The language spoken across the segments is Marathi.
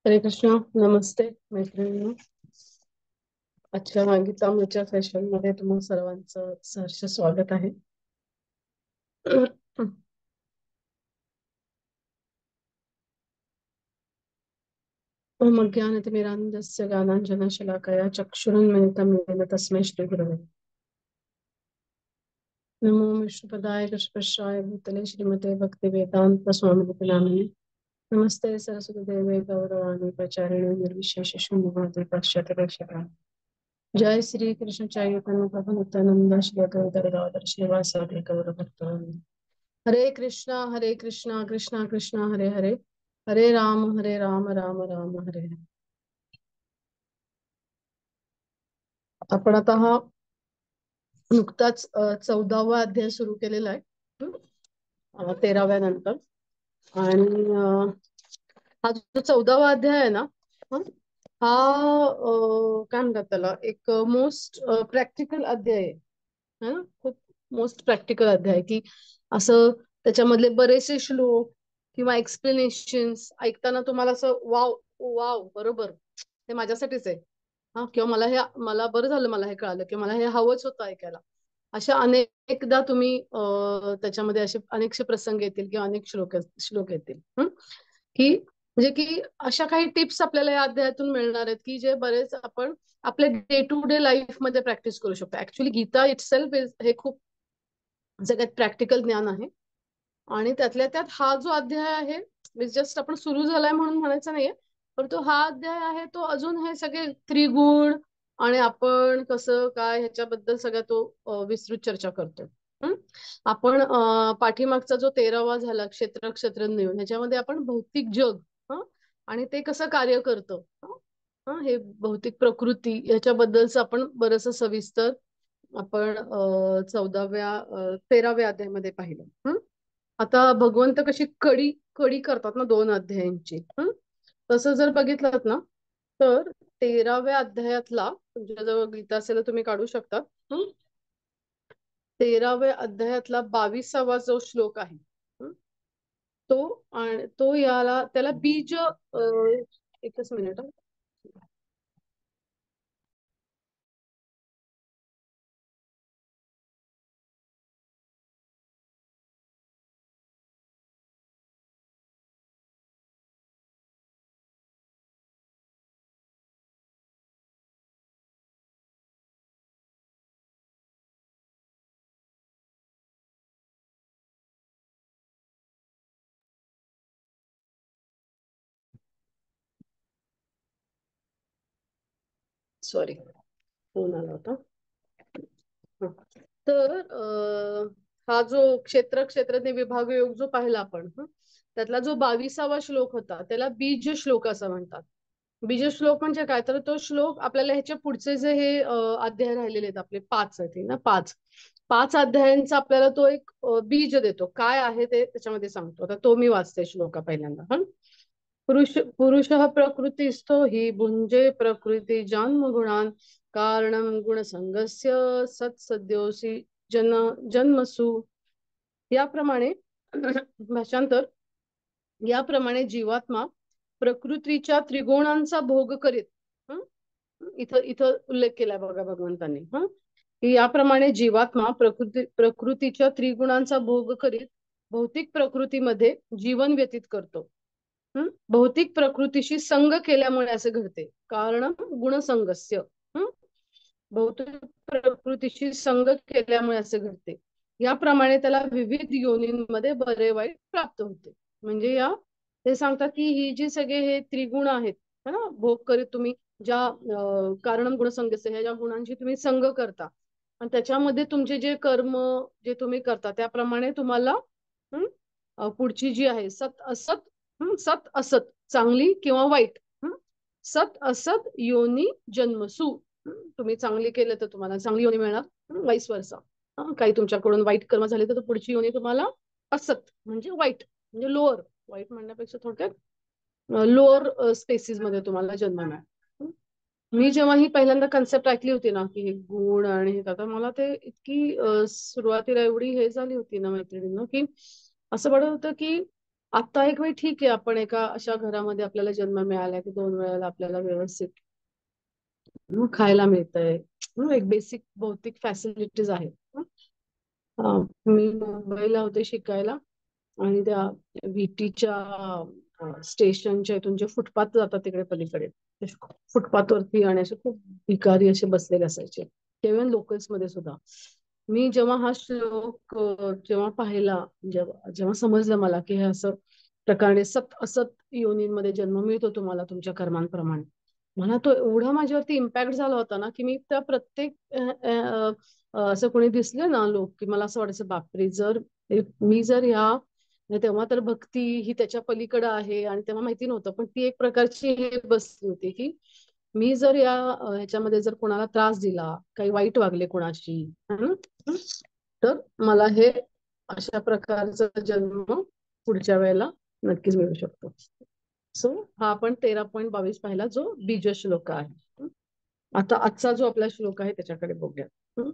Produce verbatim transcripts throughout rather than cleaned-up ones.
हरे कृष्णा. नमस्ते मैत्रिणींनो. आजच्या गीतामृतच्या सेशन मध्ये तुम्हा सर्वांचं सहर्ष स्वागत आहे. ओम अज्ञानतिमिरान्धस्य ज्ञानाञ्जनशलाकया चक्षुरुन्मिलितं येन तस्मै श्रीगुरवे नमो विष्णुपदाय कृष्णपृष्ठाय भूतले श्रीमते भक्तिवेदान्त स्वामिनिति नामिने नमस्ते सरस्वती देवे गौरवाणी प्रचारिणे निर्विशेष शून्यवादी पाश्चात्य. जय श्री कृष्ण चैतन्य प्रभु नित्यानंद श्री अद्वैत गदाधर श्रीवासादि गौर भक्तवृंद. हरे कृष्णा हरे कृष्णा कृष्णा कृष्णा हरे हरे हरे राम हरे राम राम राम हरे हरे. आपण आता हा नुकताच अ, चौदावा अध्याय सुरू केलेला आहे. हं? अ, तेराव्या नंतर. आणि अ, हा जो चौदावा अध्याय आहे ना, हं? हा अ, काय म्हणतात त्याला, एक मोस्ट प्रॅक्टिकल अध्याय आहे. है ना, खूप मोस्ट प्रॅक्टिकल अध्याय आहे, की असं त्याच्यामधले बरेचसे श्लोक किंवा एक्सप्लेनेशन्स ऐकताना तुम्हाला असं वाव वाव बरोबर हे माझ्यासाठीच आहे. हा, किंवा मला हे मला बरं झालं, मला हे कळालं, की मला हे हवंच होतं ऐकायला. अशा अनेकदा तुम्ही अ, त्याच्यामध्ये असे अनेकसे प्रसंग येतील किंवा अनेक श्लोक श्लोक येतील. हं? की म्हणजे की अशा काही टिप्स आपल्याला या अध्यायातून मिळणार आहेत, की जे बरेच आपण आपल्या डे टू डे लाईफ मध्ये प्रॅक्टिस करू शकतो. ऍक्च्युली गीता इटसेल्फ हे खूप जगात प्रॅक्टिकल ज्ञान आहे. आणि त्यातल्या त्यात हा जो अध्याय आहे जस्ट आपण सुरू झालाय म्हणून म्हणायचं नाहीये, परंतु हा अध्याय आहे तो अजून हे सगळे त्रिगुण आणि आपण कसं काय ह्याच्याबद्दल सगळ्या तो अ, विस्तृत चर्चा करतो. हं? आपण अ, पाठीमागचा जो तेरावा झाला क्षेत्र क्षेत्रज्ञ ह्याच्यामध्ये आपण भौतिक जग, हं? आणि ते कसं कार्य करतं, हं? हं, हे भौतिक प्रकृती ह्याच्याबद्दलच आपण बरंच सविस्तर आपण अ, चौदाव्या अ, तेराव्या अध्यायामध्ये पाहिलं. हं? आता भगवंत कशी कडी कडी करतात ना दोन अध्यायांची. हं? तसं जर बघितलं ना तर तेराव्या अध्यायातला तुमच्या जवळ गीता असेल तर तुम्ही काढू शकता. हं? तेराव्या अध्यायातला बावीसावा जो श्लोक आहे, हं? तो आणि तो याला त्याला बीज अ, एकच मिनिट हं. सॉरी, फोन आला होता. हं. तर अ, हा जो क्षेत्र क्षेत्रज्ञ विभाग योग जो पाहिला आपण, हं, त्यातला जो बावीसावा श्लोक होता त्याला बीज श्लोक असं म्हणतात. बीज श्लोक म्हणजे काय, तर तो श्लोक आपल्याला ह्याच्या पुढचे जे हे अ, अध्याय राहिलेले आहेत आपले पाच आहेत हे ना, पाच पाच अध्यायांचा आपल्याला तो एक अ, बीज देतो. काय आहे ते त्याच्यामध्ये सांगतो. आता तो मी वाचते श्लोका पहिल्यांदा. हं. पुरुष पुरुषः प्रकृतिस्थो हि भुंजे प्रकृती जन्म गुणान कारणं गुणसंगस्य सत्सद्योषी जन जन्मसु. याप्रमाणे भाषांतर, याप्रमाणे जीवात्मा प्रकृतीच्या त्रिगुणांचा भोग करीत. हं? इथं इथं उल्लेख केलाय बघा भगवंतांनी. हं? की याप्रमाणे जीवात्मा प्रकृती प्रकृतीच्या त्रिगुणांचा भोग करीत भौतिक प्रकृतीमध्ये जीवन व्यतीत करतो. हं? भौतिक प्रकृतीशी संग केल्यामुळे असे घडते. कारण गुणसंगस्य. हं? भौतिक प्रकृतीशी संग केल्यामुळे असे घडते. याप्रमाणे त्याला विविध योनींमध्ये बरे वाईट प्राप्त होते. म्हणजे या ते सांगतात की ही जी सगळे हे त्रिगुण आहेत, है ना, भोग करीत तुम्ही ज्या अं, कारणम गुणसंगस्य ह्या ज्या गुणांची तुम्ही संग करता आणि त्याच्यामध्ये तुमचे जे कर्म जे तुम्ही करता त्याप्रमाणे तुम्हाला हं, अं, पुढची जी आहे सत असत, हं, सत असत चांगली किंवा वाईट, हं, सत असत योनी जन्मसु. हं, तुम्ही चांगली केलं तर तुम्हाला चांगली योनी मिळणार, वाईस वर्सा. काही तुमच्याकडून वाईट कर्म झाले तर पुढची योनी तुम्हाला असत म्हणजे वाईट, म्हणजे लोअर, वाईट म्हणण्यापेक्षा थोडक्यात लोअर स्पेसिस मध्ये तुम्हाला जन्म मिळेल. हं. मी जेव्हा ही पहिल्यांदा कन्सेप्ट ऐकली होती ना की हे गुण आणि हे तर मला ते इतकी अ, सुरुवातीला एवढी हे झाली होती ना मैत्रिणींना, की असं वाटत होतं की आता एक वेळ ठीक आहे, आपण एका अशा घरामध्ये आपल्याला जन्म मिळाला की दोन वेळेला आपल्याला व्यवस्थित हं, खायला मिळतंय. हं, एक बेसिक भौतिक फॅसिलिटीज आहेत. हं. अं, मी मुंबईला होते शिकायला आणि त्या व्हीटीच्या स्टेशनच्या इथून जे फुटपाथ जातात तिकडे पलीकडे, फुटपाथवरती आणि असे खूप भिकारी असे बसलेले असायचे, तेव्हा लोकल्स मध्ये सुद्धा. मी जेव्हा हा श्लोक अ, जेव्हा पाहिला, जेव्हा जेव्हा समजलं मला की हे असं प्रकारे सत असत योनींमध्ये जन्म मिळतो तुम्हाला तुमच्या कर्मांप्रमाणे, मला तो एवढा माझ्यावरती इम्पॅक्ट झाला होता ना की मी त्या प्रत्येक अ, अ, अ, असं कोणी दिसले ना लोक, की मला असं वाटायचं बापरे, जर मी जर ह्या म्हणजे तेव्हा तर भक्ती ही त्याच्या पलीकडे आहे आणि तेव्हा माहिती नव्हतं, पण ती एक प्रकारची हे बसली होती की मी जर या अ, ह्याच्यामध्ये जर कोणाला त्रास दिला, काही वाईट वागले कोणाशी, है ना, तर मला हे अशा प्रकारचा जन्म पुढच्या वेळेला नक्कीच मिळू शकतो. सो हा आपण तेरा पॉईंट बावीस पाहिला जो बीज श्लोक आहे. आता आजचा जो आपला श्लोक आहे त्याच्याकडे बघूया. हं.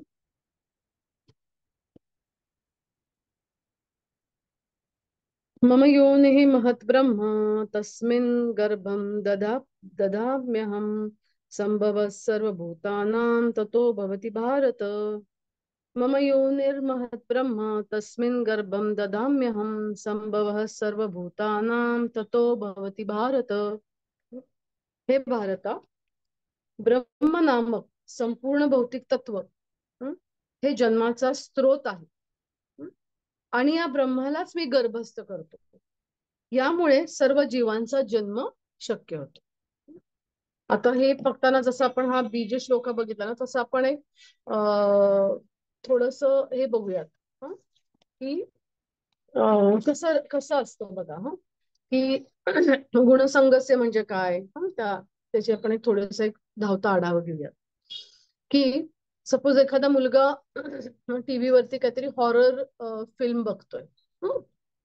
मम योनिः महद्ब्रह्म तस्मिन् गर्भं ददा ददाम्यहं संभवः सर्वभूतानां ततो भवति भारत. मम योनिर्महद्ब्रह्म तस्मिन् गर्भं ददाम्यहं संभवः सर्वभूतानां ततो भवति भारत. हे भारता, ब्रह्म नामक संपूर्ण भौतिक तत्व हं, हे जन्माचा स्रोत आहे. हं, आणि या ब्रह्मालाच मी गर्भस्थ करतो. यामुळे सर्व जीवांचा जन्म शक्य होतो. आता हे बघताना जसं आपण हा बीज श्लोक बघितला ना, तसं आपण एक अ थोडस हे बघूयात हं, की अं, कसं कसं असतं बघा. हं, की गुणसंगस्य म्हणजे काय, हं, त्या त्याची आपण एक थोडस एक धावता आढावा घेऊया. की सपोज एखादा मुलगा टीव्ही वरती काहीतरी हॉरर फिल्म बघतोय, हं,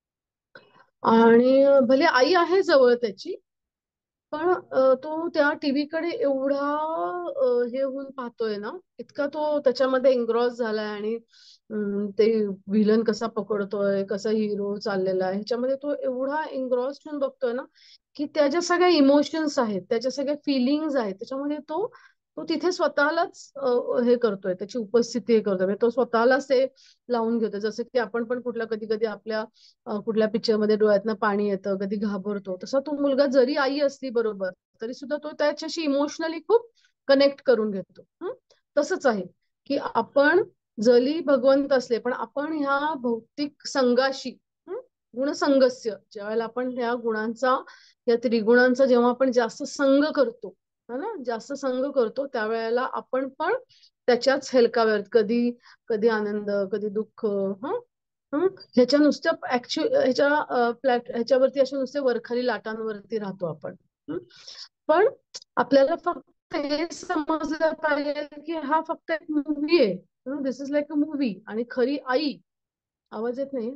आणि भले आई आहे जवळ त्याची, पण अ, तो त्या टीव्हीकडे एवढा अ, हे होऊन पाहतोय ना, इतका तो त्याच्यामध्ये एन्ग्रॉस झालाय आणि अं, ते विलन कसा पकडतोय, कसा हिरो चाललेला आहे ह्याच्यामध्ये तो एवढा एन्ग्रॉस होऊन बघतोय ना, की त्याच्या सगळ्या इमोशन्स आहेत, त्याच्या सगळ्या फिलिंग्स आहेत, त्याच्यामध्ये तो तो तिथे स्वतःलाच अ, हे करतोय, त्याची उपस्थिती हे करतोय, म्हणजे तो स्वतःलाच ते लावून घेतोय. जसं की आपण पण कुठल्या कधी कधी आपल्या अ, कुठल्या पिक्चर मध्ये डोळ्यातनं पाणी येतं, कधी घाबरतो, तसा तो मुलगा जरी आई असली बरोबर तरी सुद्धा तो त्याच्याशी इमोशनली खूप कनेक्ट करून घेतो. हं? तसंच आहे की आपण जरी भगवंत असले पण आपण ह्या भौतिक संघाशी हं, गुणसंगस्य ज्या वेळेला आपण ह्या गुणांचा या त्रिगुणांचा जेव्हा आपण जास्त संग करतो, है ना, जास्त संग करतो त्यावेळेला आपण पण त्याच्याच हेलकाव्यावर कधी कधी आनंद कधी दुःख, हं, हं, ह्याच्या नुसत्या ऍक्च्युअल ह्याच्या प्लॅट ह्याच्यावरती अशा नुसत्या वरखाली लाटांवरती राहतो आपण. हं. पण आपल्याला फक्त हे समजलं पाहिजे की हा फक्त एक मूवी आहे, this is like a movie, आणि खरी आई. आवाज येत नाही?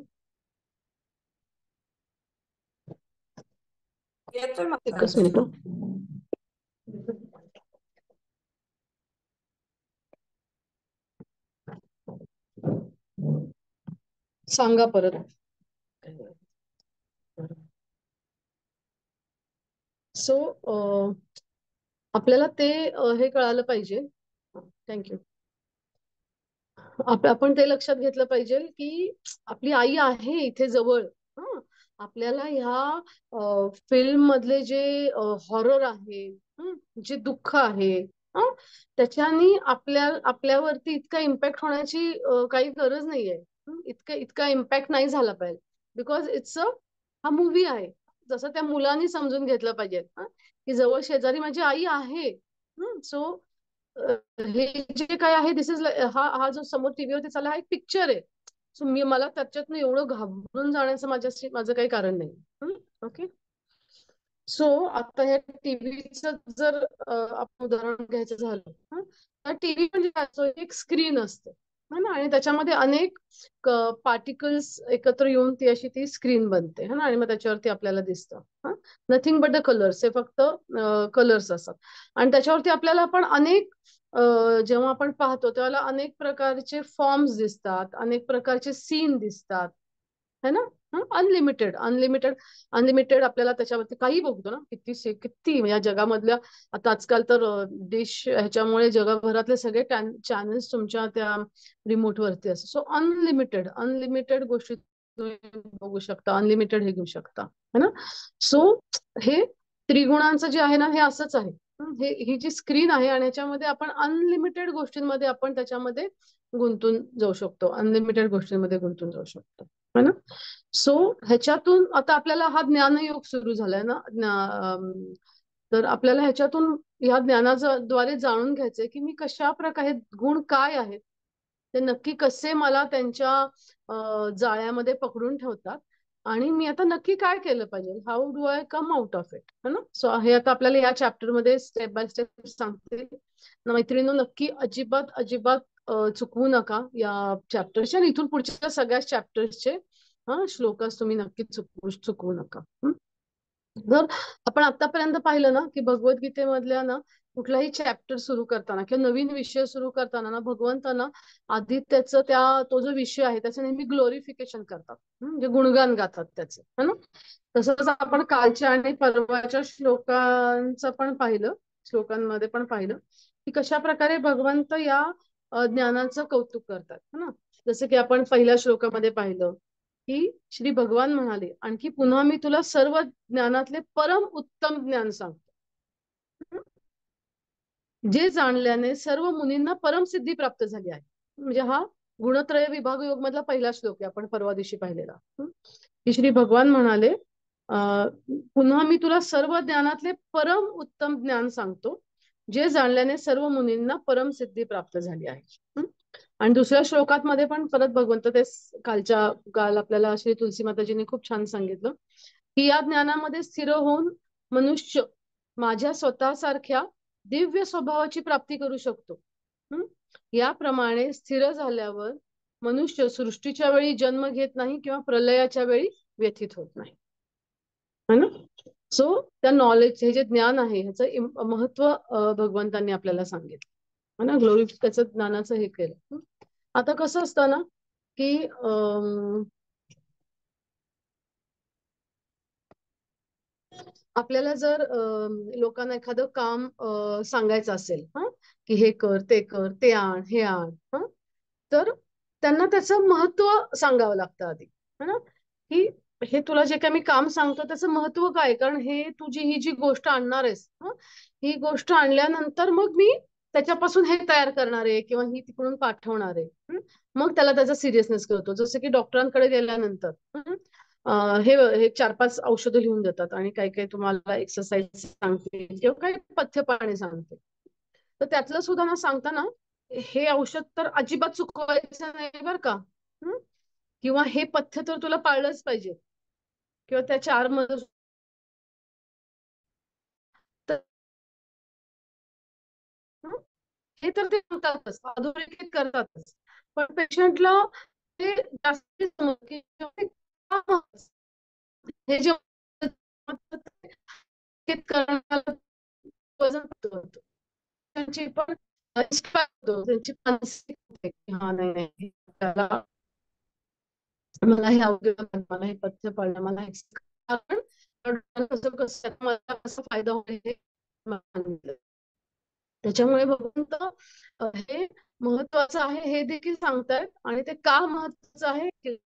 येतोय मला एकच आवाज. मिनिट हं. सांगा परत. सो आपल्याला ते अ, हे कळालं पाहिजे. थँक्यू. आप- आपण ते लक्षात घेतलं पाहिजे की आपली आई आहे इथे जवळ. हं. आपल्याला ह्या फिल्म मधले जे हॉरर आहे, हं, जे दुःख आहे, हं, त्याच्यानी आपल्या आपल्यावरती इतका इम्पॅक्ट होण्याची अ, काही गरज नाहीये. हं, इतका इतका इम्पॅक्ट नाही झाला पाहिजे, बिकॉज इट्स अ हा मूवी आहे. जसं त्या मुलांनी समजून घेतलं पाहिजे, हं, की जवळ शेजारी माझी आई आहे. सो हे जे काय आहे दिस इज हा हा जो समोर टीव्हीवरती चालला हा एक पिक्चर आहे. सो मी मला त्याच्यातनं एवढं घाबरून जाण्याचं माझ्याशी माझं काही कारण नाही. ओके. सो आता ह्या टीव्हीचं जर अ, आपण उदाहरण घ्यायचं झालं, हं, तर टीव्ही म्हणजे काय असतो, एक स्क्रीन असते, है ना, आणि त्याच्यामध्ये अनेक पार्टिकल्स एकत्र येऊन ती अशी ती स्क्रीन बनते, है ना, आणि मग त्याच्यावरती आपल्याला दिसतं नथिंग बट द कलर्स, हे फक्त कलर्स असतात. आणि त्याच्यावरती आपल्याला पण अनेक अ, जेव्हा आपण पाहतो तेव्हा अनेक प्रकारचे फॉर्म्स दिसतात, अनेक प्रकारचे सीन दिसतात, है ना. अनलिमिटेड अनलिमिटेड अनलिमिटेड आपल्याला त्याच्यावरती काही बघतो ना, किती से किती या जगामधल्या आता आजकाल तर डिश ह्याच्यामुळे जगभरातले सगळे चॅनल्स तुमच्या त्या रिमोट वरती असतात. सो अनलिमिटेड अनलिमिटेड गोष्टी तुम्ही बघू शकता, अनलिमिटेड हे घेऊ शकता है ना. सो हे त्रिगुणांचं जे आहे ना हे असंच आहे. हं, हे ही जी स्क्रीन आहे आणि याच्यामध्ये आपण अनलिमिटेड गोष्टींमध्ये आपण त्याच्यामध्ये गुंतून जाऊ शकतो, अनलिमिटेड गोष्टींमध्ये गुंतून जाऊ शकतो है ना. सो ह्याच्यातून आता आपल्याला हा ज्ञानयोग सुरू झालाय ना. ज्ञा- अम, तर आपल्याला ह्याच्यातून या ज्ञानाच्या द्वारे जाणून घ्यायचंय की मी कशा प्रकारे गुण काय आहेत ते नक्की कसे मला त्यांच्या अ, जाळ्यामध्ये पकडून ठेवतात आणि मी आता नक्की काय केलं पाहिजे, how do I come out of it है ना. सो हे आता आपल्याला या चॅप्टर मध्ये स्टेप बाय स्टेप सांगते. मैत्रिणींनो नक्की अजिबात अजिबात अ, चुकवू नका या चॅप्टरच्या आणि इथून पुढच्या सगळ्या चॅप्टर्सचे हा श्लोकास तुम्ही नक्की चुकवू चुकवू नका. हं? जर आपण आतापर्यंत पाहिलं ना की भगवद्गीतेमधल्या ना कुठलाही चॅप्टर सुरू करताना किंवा नवीन विषय सुरू करताना ना भगवंतांना आधी त्याचं त्या तो जो विषय आहे त्याचं नेहमी ग्लोरिफिकेशन करतात. हं? म्हणजे गुणगान गातात त्याचे है ना. तसंच आपण कालच्या आणि परवाच्या श्लोकांचं पण पाहिलं, श्लोकांमध्ये पण पाहिलं की कशा प्रकारे भगवंत या अ, ज्ञानाचं कौतुक करतात है ना. जसं की आपण पहिल्या श्लोकामध्ये पाहिलं की श्री भगवान म्हणाले आणखी पुन्हा मी तुला सर्व ज्ञानातले परम उत्तम ज्ञान सांगतो, जे जाणल्याने सर्व मुनींना परमसिद्धी प्राप्त झाली आहे. म्हणजे हा गुणत्रय विभाग योग मधला पहिला श्लोक आहे आपण परवा दिवशी पाहिलेला. हं? की श्री भगवान म्हणाले अं, पुन्हा मी तुला सर्व ज्ञानातले परम उत्तम ज्ञान सांगतो, जे जाणल्याने सर्व मुनींना परमसिद्धी प्राप्त झाली आहे. हं? आणि दुसऱ्या श्लोकात मध्ये पण परत भगवंत ते कालच्या काल आपल्याला श्री तुलसी माताजींनी खूप छान सांगितलं की या ज्ञानामध्ये स्थिर होऊन मनुष्य माझ्या स्वतःसारख्या दिव्य स्वभावाची प्राप्ती करू शकतो. हं? याप्रमाणे स्थिर झाल्यावर मनुष्य सृष्टीच्या वेळी जन्म घेत नाही किंवा प्रलयाच्या वेळी व्यथित होत नाही है ना. सो त्या नॉलेज हे जे ज्ञान आहे ह्याचं इम- महत्व अ, भगवंतांनी आपल्याला सांगितलं है ना. ग्लोरी त्याचं ज्ञानाचं हे केलं. हं? आता कसं असतं ना की अं, आपल्याला जर अ, लोकांना एखादं काम अ, सांगायचं असेल हा की हे कर ते कर ते आण हे आण हा, तर त्यांना त्याचं महत्व सांगावं लागतं आधी है ना. की हे तुला जे काही मी काम सांगतो त्याचं महत्व काय, कारण हे तुझी ही जी गोष्ट आणणार आहेस हं, ही गोष्ट आणल्यानंतर मग मी त्याच्यापासून हे तयार करणार आहे किंवा ही तिकडून पाठवणार आहे. हं. मग त्याला त्याचा सिरियसनेस कळतो. जसं की डॉक्टरांकडे गेल्यानंतर हं, अं, हे हे चार पाच औषधं लिहून देतात आणि काही काही तुम्हाला एक्सरसाइज सांगते किंवा काही पथ्यपाणी सांगते. तर त्यातलं सुद्धा ना सांगताना हे औषध तर अजिबात चुकवायचं नाही बरं का. हं? किंवा हे पथ्य तर तुला पाळलंच पाहिजे किंवा त्या चार मध्ये तर- हं? हे तर ते म्हणतातच अधोरेखित करतातच, पण पेशंटला ते जास्त समजतं की हे का महत्वाचं? हे जे करण्याला वजन होतं त्यांची पण inspire होतो, त्यांची मानसिक होते की हा नाही नाही त्याला मला हे अवघड आहे, मला हे पथ्य पाळणं मला हे कारण कसं कसं मला कसा फायदा होईल हे मला सांगितलं. त्याच्यामुळे भगवंत अ, हे महत्वाचं आहे हे देखील सांगतायत आणि ते का महत्वाचं आहे की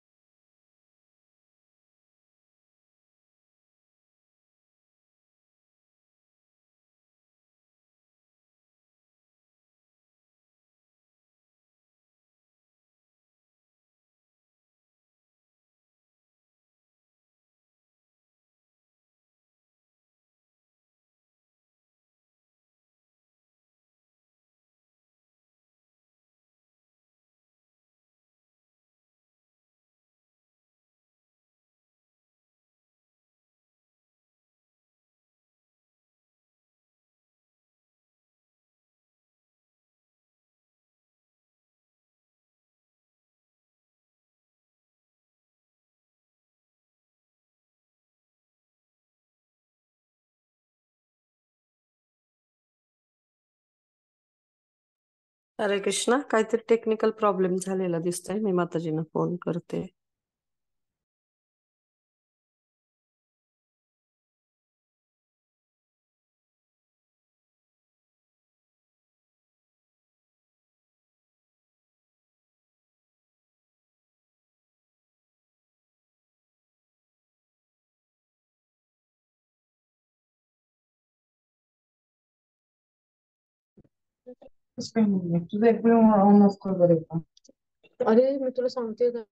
हरे कृष्णा, काहीतरी टेक्निकल प्रॉब्लेम झालेला दिसतोय. मी माताजींना फोन करते. तसं काही नाहीये. तुझं एकदम ऑन ऑफ कर बरं एकदा. अरे मी तुला सांगते का.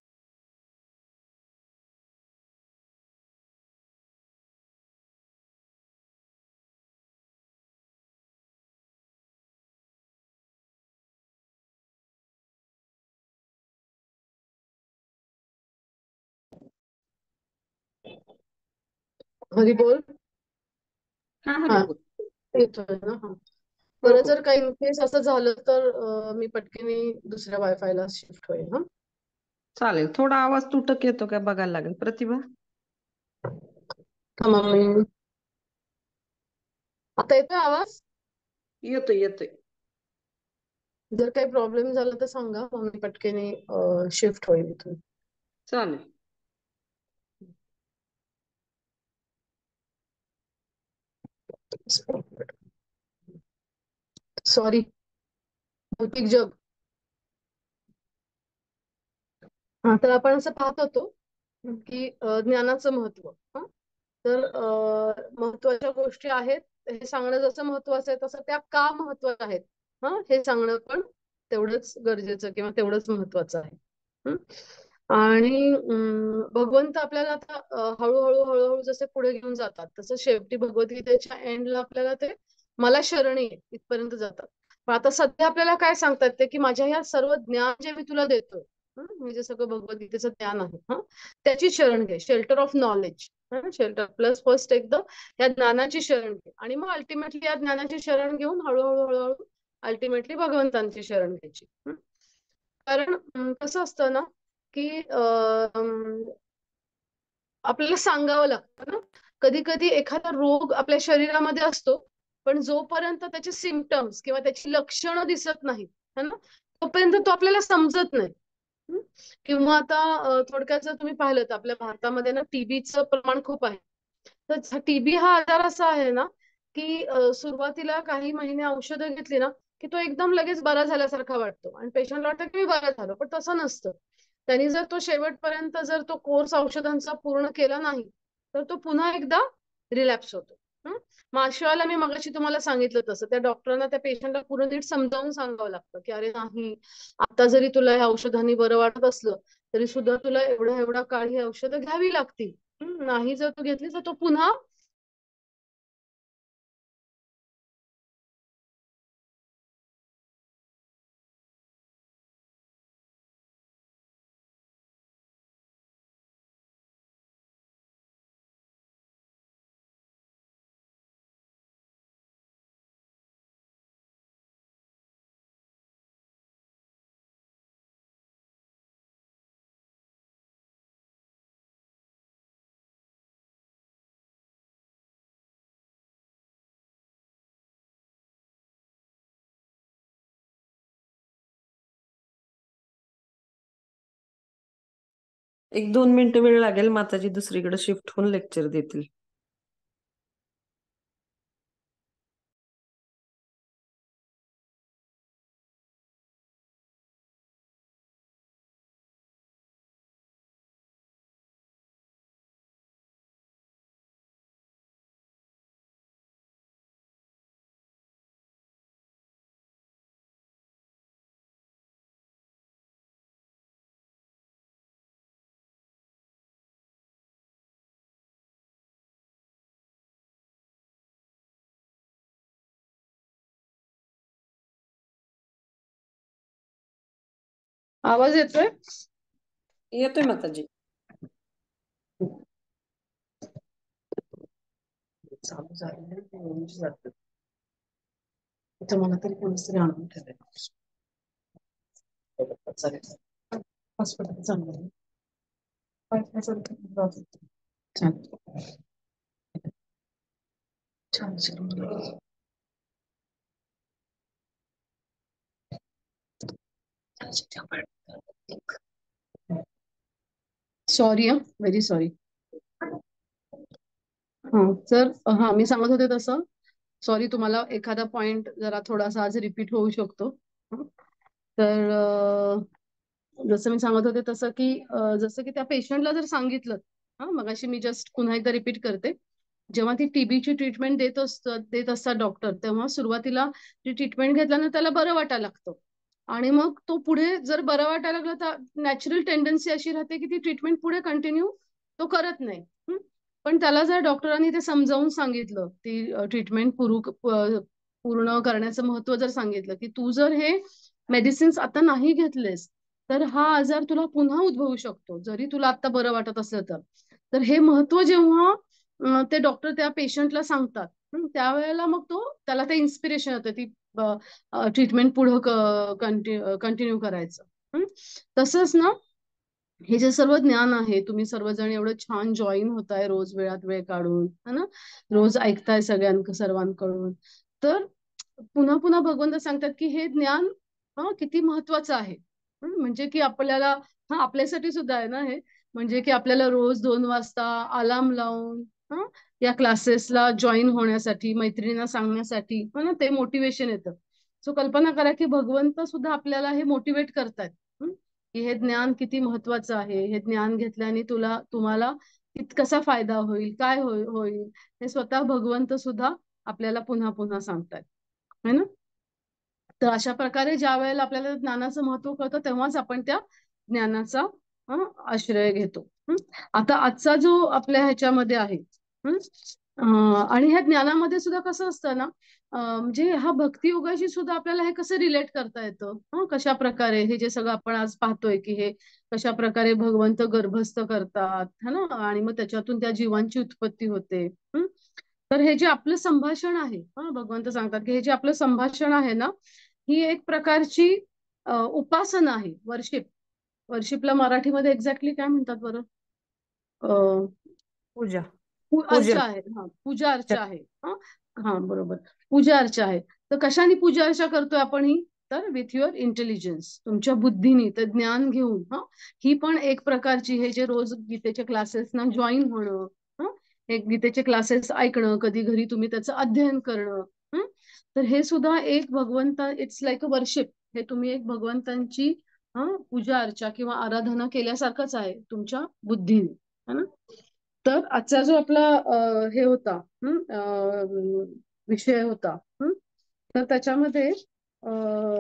हरी बोल. हा हा, हॅलो बोल. येतोय ना. हा, हो बरं हो. जर काही इन केस असं झालं तर अं, मी पटकन दुसऱ्या वायफायला शिफ्ट होईल. हा, चालेल, थोडा आवाज तुटक येतो काय बघायला लागेल प्रतिभा. थांबा मी. आता येतोय आवाज? येतोय येतोय. जर काही प्रॉब्लेम झाला तर सांगा, मग मी पटकन शिफ्ट होईल इथून. चालेल. सॉरी. भौतिक जग. हा, तर आपण असं पाहत होतो की अ, ज्ञानाचं महत्व. हा, तर अ, महत्वाच्या गोष्टी आहेत हे सांगणं जसं महत्वाचं आहे तसं त्या का महत्वाच्या आहेत हा हे सांगणं पण तेवढंच गरजेचं किंवा तेवढंच महत्वाचं आहे. हं? आणि अं, भगवंत आपल्याला आता अ, हळूहळू हळूहळू जसे पुढे घेऊन जातात तसं शेवटी भगवद्गीतेच्या एंडला आपल्याला ते मला शरणी आहे इथपर्यंत जातात. पण आता सध्या आपल्याला काय सांगतात ते की माझ्या ह्या सर्व ज्ञान जे मी तुला देतोय, हं, मी जे सगळं भगवद्गीतेचं ज्ञान आहे हा त्याची शरण घे, shelter of knowledge. Shelter plus first एकदम या ज्ञानाची शरण घे आणि मग अल्टिमेटली या ज्ञानाची शरण घेऊन हळूहळू हळूहळू अल्टिमेटली भगवंतांची शरण घ्यायची. हं. कारण अं, कसं असतं ना की अं, आपल्याला सांगावं लागतं ना. कधी कधी एखादा रोग आपल्या शरीरामध्ये असतो पण जोपर्यंत त्याचे सिमटम्स किंवा त्याची लक्षणं दिसत नाहीत है ना तोपर्यंत तो आपल्याला समजत नाही. हं? किंवा आता अ, थोडक्यात जर तुम्ही पाहिलं तर आपल्या भारतामध्ये ना टीबीचं प्रमाण खूप आहे. तर टीबी हा आजार असा आहे ना की अ, सुरुवातीला काही महिने औषधं घेतली ना की तो एकदम लगेच बरा झाल्यासारखा वाटतो आणि पेशंटला वाटतं की मी बरा झालो, पण तसं नसतं. त्यांनी जर तो शेवटपर्यंत जर तो कोर्स औषधांचा पूर्ण केला नाही तर तो पुन्हा एकदा रिलॅप्स होतो. हं? मग अशा वेळेला मी मगाशी तुम्हाला सांगितलं तसं त्या डॉक्टरांना त्या पेशंटला पूर्ण नीट समजावून सांगावं लागतं की अरे नाही, आता जरी तुला ह्या औषधांनी बरं वाटत असलं तरी सुद्धा तुला एवढा एवढा काळ ही औषधं घ्यावी लागतील. हं? नाही जर तू घेतली तर तो पुन्हा. एक दोन मिनिटं वेळ लागेल, माताजी दुसरीकडे शिफ्ट होऊन लेक्चर देतील. आवाज येतोय? येतोय माताजी. चालू झालं तर मला तरी कोणीतरी आणून ठेवायचं. चालेल. हॉस्पिटल चांगलं आहे. वाईफाय चालतं. छान छान छान. सॉरी हा, व्हेरी सॉरी. हा, तर हा मी सांगत होते तसं. सॉरी, तुम्हाला एखादा पॉइंट जरा थोडासा आज रिपीट होऊ शकतो. हं. तर अ, जसं मी सांगत होते तसं की अ, जसं की त्या पेशंटला जर सांगितलं, हा मगाशी मी जस्ट पुन्हा एकदा रिपीट करते जेव्हा ती टीबीची ट्रीटमेंट देत असतात देत असतात डॉक्टर, तेव्हा सुरुवातीला ती ट्रीटमेंट घेतल्यानं त्याला बरं वाटायला लागतं. आणि मग तो पुढे जर बरं वाटायला लागलं तर नॅचरल टेंडन्सी अशी राहते की ती ट्रीटमेंट पुढे कंटिन्यू तो करत नाही. हं? पण त्याला जर डॉक्टरांनी ते समजावून सांगितलं, ती ट्रीटमेंट पूर्ण करण्याचं महत्व जर सांगितलं की तू जर हे मेडिसिन्स आता नाही घेतलेस तर हा आजार तुला पुन्हा उद्भवू शकतो, जरी तुला आता बरं वाटत असलं तर. तर हे महत्व जेव्हा अं, ते डॉक्टर त्या पेशंटला सांगतात, हं, त्यावेळेला मग तो त्याला ते इन्स्पिरेशन होतं ती ट्रीटमेंट पुढं कंटिन्यू करायचं. हं. तसंच ना, हे जे सर्व ज्ञान आहे, तुम्ही सर्वजण एवढं छान जॉईन होताय रोज वेळात वेळ काढून, है ना, रोज ऐकताय सगळ्यां सर्वांकडून, तर पुन्हा पुन्हा भगवंत सांगतात की हे ज्ञान हा किती महत्वाचं आहे. हं, म्हणजे की आपल्याला, हा आपल्यासाठी सुद्धा आहे ना हे, म्हणजे की आपल्याला रोज दोन वाजता अलार्म लावून हा या क्लासेसला जॉईन होण्यासाठी, मैत्रिणींना सांगण्यासाठी, हो ना, ते मोटिवेशन येतं. सो कल्पना करा की भगवंत सुद्धा आपल्याला हे मोटिवेट करतायत, हं, की हे ज्ञान किती महत्वाचं आहे, हे ज्ञान घेतल्याने तुला तुम्हाला कित कसा फायदा होईल, काय होईल होईल हे स्वतः भगवंत सुद्धा आपल्याला पुन्हा पुन्हा सांगतायत, है ना. तर अशा प्रकारे ज्या वेळेला आपल्याला ज्ञानाचं महत्व कळतं तेव्हाच आपण त्या ज्ञानाचा हं, आश्रय घेतो. हं. आता आजचा जो आपल्या ह्याच्यामध्ये आहे, हं, अं, आणि ह्या ज्ञानामध्ये सुद्धा कसं असतं ना, अं, म्हणजे हा भक्तियुगाशी सुद्धा आपल्याला हे कसं रिलेट करता येतं, हं, कशा प्रकारे हे जे सगळं आपण आज पाहतोय की हे कशा प्रकारे भगवंत गर्भस्थ करतात, है ना, आणि मग त्याच्यातून त्या जीवांची उत्पत्ती होते. हं. तर हे जे आपलं संभाषण आहे, हा भगवंत सांगतात की हे जे आपलं संभाषण आहे ना, ही एक प्रकारची अ, उपासना आहे, वर्शिप. वर्शिपला मराठीमध्ये एक्झॅक्टली काय म्हणतात बरं? अ, पूजा. पू- पूजन. अर्चा आहे, हा पूजा अर्चा आहे. हा, हा बरोबर, पूजा अर्चा आहे. तर कशाने पूजा अर्चा करतोय आपण ही? तर विथ युअर इंटेलिजन्स, तुमच्या बुद्धीने तर ज्ञान घेऊन. हा, ही पण एक प्रकारची, हे जे रोज गीतेच्या क्लासेसना जॉईन होणं, हा, हे गीतेचे क्लासेस ऐकणं, कधी घरी तुम्ही त्याचं अध्ययन करणं, हं, तर हे सुद्धा एक भगवंता, इट्स लाईक अ वर्शिप. हे तुम्ही एक भगवंतांची हा पूजा अर्चा किंवा आराधना केल्यासारखंच आहे तुमच्या बुद्धीने, है ना. तर आजचा जो आपला अ, हे होता, हं, अ, विषय होता, हं, तर त्याच्यामध्ये अ,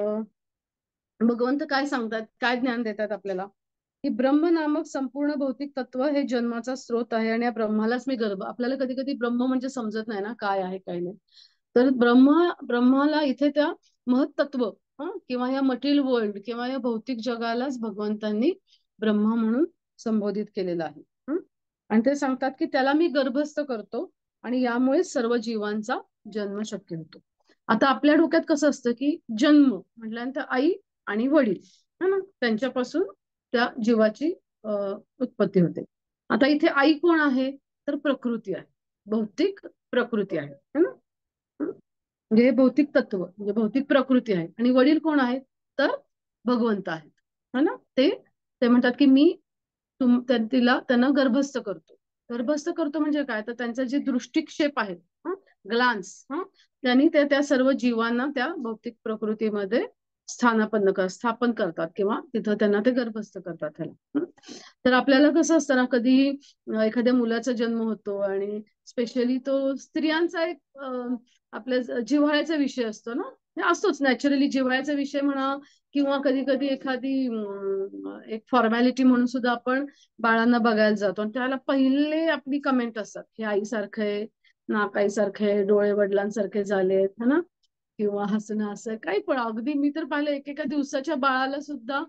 भगवंत काय सांगतात, काय ज्ञान देतात आपल्याला, की ब्रह्म नामक संपूर्ण भौतिक तत्व हे जन्माचा स्रोत आहे आणि या ब्रह्मालाच मी गर्भ, आपल्याला कधी कधी ब्रह्म म्हणजे समजत नाही ना काय आहे काय नाही. तर ब्रह्म ब्रह्माला इथे त्या महत्त्व, हं, किंवा या मटेरियल वर्ल्ड किंवा या भौतिक जगालाच भगवंतांनी ब्रह्मा म्हणून संबोधित केलेलं आहे. हं. आणि ते सांगतात की त्याला मी गर्भस्थ करतो आणि यामुळे सर्व जीवांचा जन्म शक्य होतो. आता आपल्या डोक्यात कसं असतं की जन्म म्हटल्यानंतर आई आणि वडील, है ना, त्यांच्यापासून त्या जीवाची अ, उत्पत्ती होते. आता इथे आई कोण आहे? तर प्रकृती आहे, भौतिक प्रकृती आहे, है ना. हं? म्हणजे हे भौतिक तत्व म्हणजे भौतिक प्रकृती आहे. आणि वडील कोण आहेत? तर भगवंत आहेत, है ना. ते ते म्हणतात की मी तुम त्या- तिला त्यांना गर्भस्थ करतो. गर्भस्थ करतो म्हणजे काय, तर त्यांचा जे दृष्टिक्षेप आहे, ग्लान्स, हा, त्यांनी त्या त्या सर्व जीवांना त्या भौतिक प्रकृतीमध्ये स्थानापन्न कर स्थापन करतात किंवा तिथं त्यांना ते गर्भस्थ करतात त्याला. हं. तर आपल्याला कसं असतं ना, कधी अं, एखाद्या मुलाचा जन्म होतो आणि स्पेशली तो स्त्रियांचा एक अं, आपल्या ज- जिव्हाळ्याचा विषय असतो ना, हे असतोच नॅचरली, जिव्हाळ्याचा विषय म्हणा किंवा कधी कधी एखादी अं, एक फॉर्मॅलिटी म्हणून सुद्धा आपण बाळांना बघायला जातो आणि त्याला पहिले आपली कमेंट असतात की आईसारखं आहे, नाक आईसारखं आहे, डोळे वडिलांसारखे झालेत, है ना, किंवा हसणं असं काही पण. अगदी मी तर पाहिलं एकेका दिवसाच्या बाळाला सुद्धा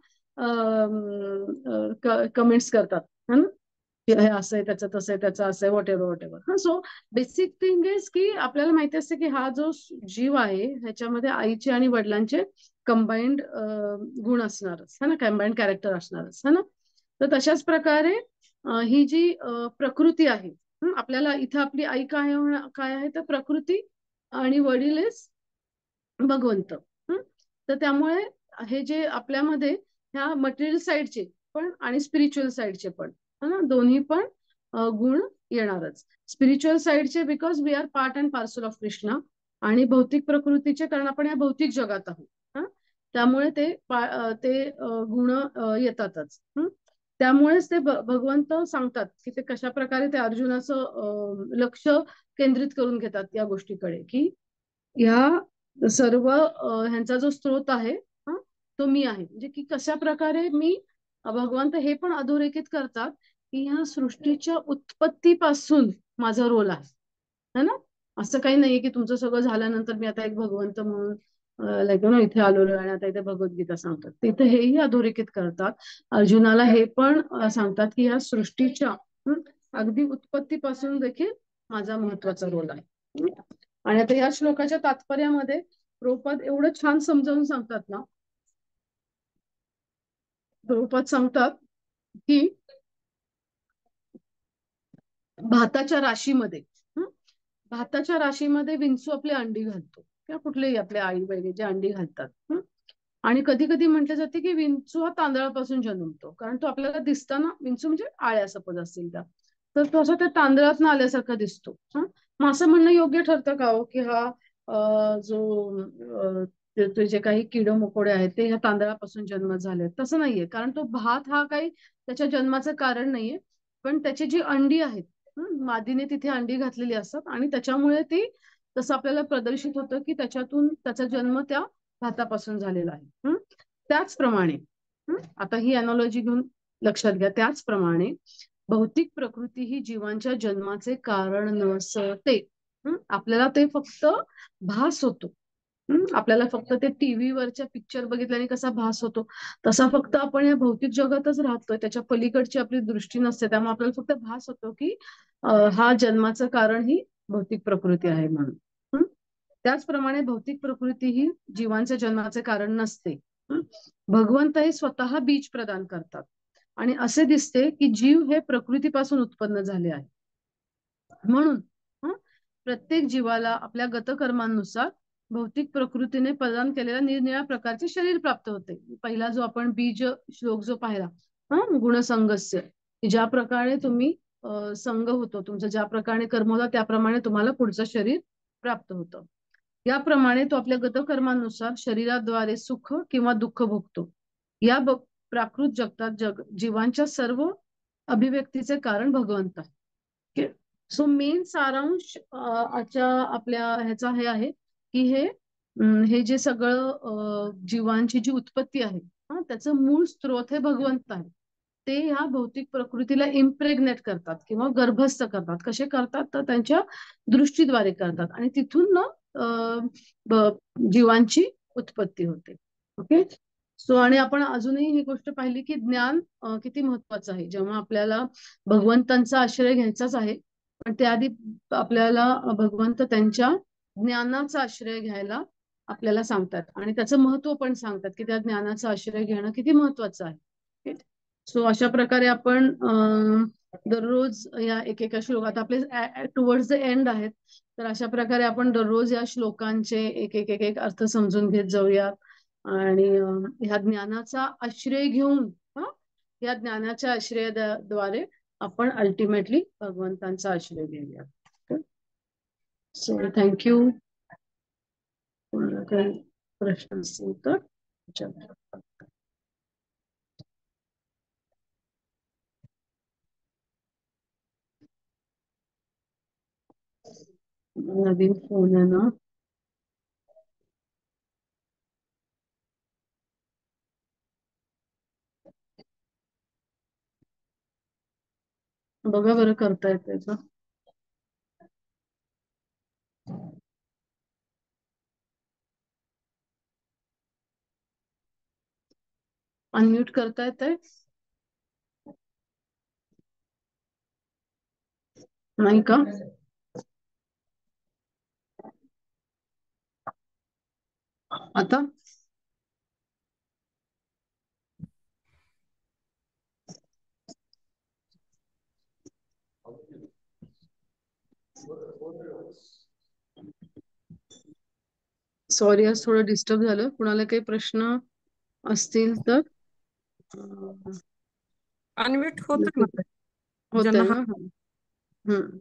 कमेंट्स करतात, है ना, की हे असं आहे, त्याचं तसं आहे, त्याचं असं आहे, व्हॉट एव्हर व्हॉट एव्हर. हा, सो बेसिक थिंग इज की आपल्याला माहिती असते की हा जो जीव आहे ह्याच्यामध्ये आईचे आणि वडिलांचे कंबाईंड गुण असणारच, है ना, कंबाईंड कॅरेक्टर असणारच, है ना. तर तशाच प्रकारे अं, ही जी अं, प्रकृती आहे, हं, आपल्याला इथं आपली आई काय होणार- काय आहे तर प्रकृती, आणि वडील इज भगवंत. हं. तर त्यामुळे हे जे आपल्यामध्ये ह्या मटेरियल साईडचे पण आणि स्पिरिच्युअल साईडचे पण, है ना, दोन्ही पण अ, गुण येणारच. स्पिरिच्युअल साईडचे because we are part and parcel of Krishna, आणि भौतिक प्रकृतीचे कारण आपण या भौतिक जगात आहोत. हं. त्यामुळे ते पा- अ, ते अ, गुण अ, येतातच. हं. त्यामुळेच ते भ- भगवंत सांगतात की ते कशा प्रकारे ते अर्जुनाचं अ, लक्ष केंद्रित करून घेतात या गोष्टीकडे, की ह्या सर्व ह्यांचा जो स्रोत आहे हा तो मी आहे. म्हणजे की कशा प्रकारे मी भगवंत हे पण अधोरेखित करतात की ह्या सृष्टीच्या उत्पत्तीपासून माझा रोल आहे, है ना. असं काही नाहीये की तुमचं सगळं झाल्यानंतर मी आता एक भगवंत म्हणून लाईक ना इथे आलेलो आणि आता इथे भगवद्गीता सांगतात. तिथे हेही अधोरेखित करतात. अर्जुनाला हे पण सांगतात की ह्या सृष्टीच्या अगदी उत्पत्तीपासून देखील माझा महत्वाचा रोल आहे. आणि आता ह्या श्लोकाच्या तात्पर्यामध्ये प्रभुपाद एवढं छान समजावून सांगतात ना. प्रभुपाद सांगतात की भाताच्या राशीमध्ये भाताच्या राशीमध्ये विंचू आपली अंडी घालतो किंवा कुठलेही आपल्या आई बहिणी जे अंडी घालतात. आणि कधी कधी म्हटलं जाते की विंचू हा तांदळापासून जन्मतो, कारण तो आपल्याला दिसताना विंचू म्हणजे आळ्या सपोज असतील त्या, तर तो असं त्या तांदळातनं आल्यासारखा दिसतो. मग असं म्हणणं योग्य ठरतं का हो की हा जो ते जे काही किड मकोडे आहेत ते ह्या तांदळापासून जन्म झाले? तसं नाहीये, कारण तो भात हा काही त्याच्या जन्माचं कारण नाहीये, पण त्याची जी अंडी आहेत मादीने तिथे अंडी घातलेली असतात आणि त्याच्यामुळे ती तसं आपल्याला प्रदर्शित होतं की त्याच्यातून त्याचा जन्म त्या भातापासून झालेला आहे. त्याचप्रमाणे आता ही अनॉलॉजी घेऊन लक्षात घ्या, त्याचप्रमाणे भौतिक प्रकृती ही जीवांच्या जन्माचे कारण नसते. आपल्याला ते फक्त भास होतो. आपल्याला फक्त ते टीव्हीवरच्या पिक्चर बघितल्याने कसा भास होतो तसा फक्त आपण या भौतिक जगातच राहतोय, त्याच्या पलीकडची आपली दृष्टी नसते. त्यामुळे आपल्याला फक्त भास होतो की हा जन्माचं कारण ही भौतिक प्रकृती आहे म्हणून. त्याचप्रमाणे भौतिक प्रकृती ही जीवांच्या जन्माचे कारण नसते. भगवंत हे स्वतः बीज प्रदान करतात आणि असे दिसते की जीव हे प्रकृतीपासून उत्पन्न झाले आहे. म्हणून प्रत्येक जीवाला आपल्या गतकर्मांनुसार भौतिक प्रकृतीने प्रदान केलेल्या निरनिळ्या प्रकारचे शरीर प्राप्त होते. पहिला जो आपण बीज श्लोक जो पाहिला हा गुणसंगस्य, ज्या प्रकारे तुम्ही संघ होतो तुमचं, ज्या प्रकारे कर्म होता त्याप्रमाणे तुम्हाला पुढचं शरीर प्राप्त होतं. याप्रमाणे तो आपल्या गतकर्मानुसार शरीराद्वारे सुख किंवा दुःख भोगतो. या प्राकृत जगतात जग जीवांच्या सर्व अभिव्यक्तीचे कारण भगवंत आहे. सो मेन सारांश आजच्या आपल्या ह्याचा हे आहे की हे हे जे सगळं जीवांची जी उत्पत्ती आहे त्याचं मूळ स्रोत हे भगवंत आहे. ते ह्या भौतिक प्रकृतीला इम्प्रेग्नेट करतात किंवा गर्भस्थ करतात. कसे करतात तर त्यांच्या दृष्टीद्वारे करतात आणि तिथून ना जीवांची उत्पत्ती होते. ओके. सो आणि आपण अजूनही ही गोष्ट पाहिली की ज्ञान किती महत्वाचं आहे. जेव्हा आपल्याला भगवंतांचा आश्रय घ्यायचाच आहे पण त्याआधी आपल्याला भगवंत त्यांच्या ज्ञानाचा आश्रय घ्यायला आपल्याला सांगतात आणि त्याचं महत्व पण सांगतात की त्या ज्ञानाचा आश्रय घेणं किती महत्वाचं आहे. सो अशा प्रकारे आपण दररोज या एकेका श्लोकात आपले टुवर्ड्स द एंड आहेत, तर अशा प्रकारे आपण दररोज या श्लोकांचे एक एक एक एक अर्थ समजून घेत जाऊयात आणि ह्या ज्ञानाचा आश्रय घेऊन या ज्ञानाच्या आश्रयाद्वारे आपण अल्टिमेटली भगवंतांचा आश्रय घेऊया. So thank you. काही प्रश्न असतील तर विचारा. नवीन फोन आहे ना. बघा बरं करता येते का. अनम्यूट करता येते नाही का. आता सॉरी आज थोडं डिस्टर्ब झालं. कुणाला काही प्रश्न असतील तर अनम्यूट होत होत आहे ना. हम्म.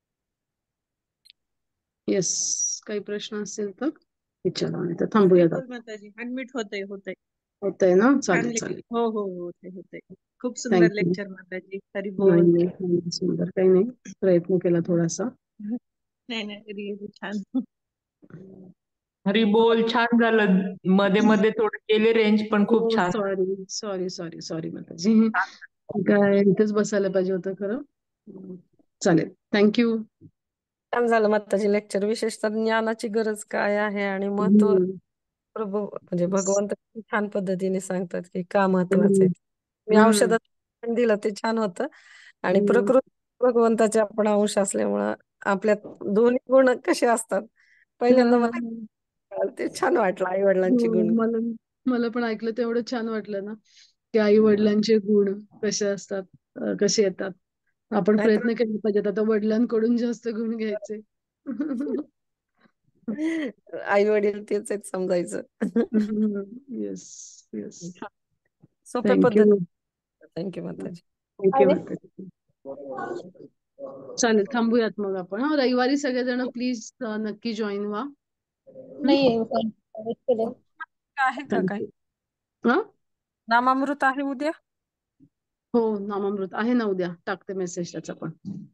येस, काही प्रश्न असतील तर विचारा आणि तर थांबूया. अनम्यूट होतंय होतंय होतंय ना. चालेल चालेल. हो हो होते होते. खूप सुंदर लेक्चर माताजी. हरी बोल. नाही सुंदर काही नाही, प्रयत्न केला थोडासा. नाही नाही रिअली छान. हरी बोल. छान झालं. मध्ये मध्ये थोडं गेले रेंज, पण खूप हो छान. सॉरी सॉरी सॉरी सॉरी माताजी. काय इथेच बसायला पाहिजे होतं खरं. हम्म. चालेल, थँक्यू. छान झालं माताजी लेक्चर, विशेषतः ज्ञानाची गरज काय आहे आणि महत्व. प्रभू म्हणजे भगवंत किती छान पद्धतीने सांगतात की का महत्वाचं आहे. मी औषधात पण दिलं ते छान होतं. आणि प्रकृती भगवंताचे आपण अंश असल्यामुळं आपल्यात दोन्ही गुण कसे असतात पहिल्यांदा मला कळालं. ते छान वाटलं आई वडिलांची गुण. मला मला पण ऐकलं तेवढं छान वाटलं ना, की आई वडिलांचे गुण कसे असतात, अं, कसे येतात. आपण नाहीतर प्रयत्न केले पाहिजेत आता वडिलांकडून जास्त गुण घ्यायचे. आई वडील तेच आहेत समजायचं. Yes yes. सोप्या थँक्यू. पद्धती. थँक्यू माताजी. थँक्यू माताजी. चालेल, थांबूयात मग आपण. हा, रविवारी सगळेजण प्लीज नक्की जॉईन व्हा. नाहीये पण केलंय. आहे का काय थँक्यू. हा, नामामृत आहे उद्या? हो नामामृत आहे ना उद्या. टाकते मेसेज त्याचा पण.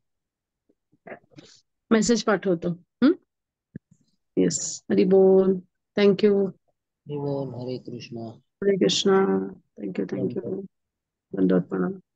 मेसेज पाठवतो. येस. हरी बोल. थँक्यू. हरी बोल. हरे कृष्णा. हरे कृष्णा. Thank you thank you. दंडवत प्रणाम.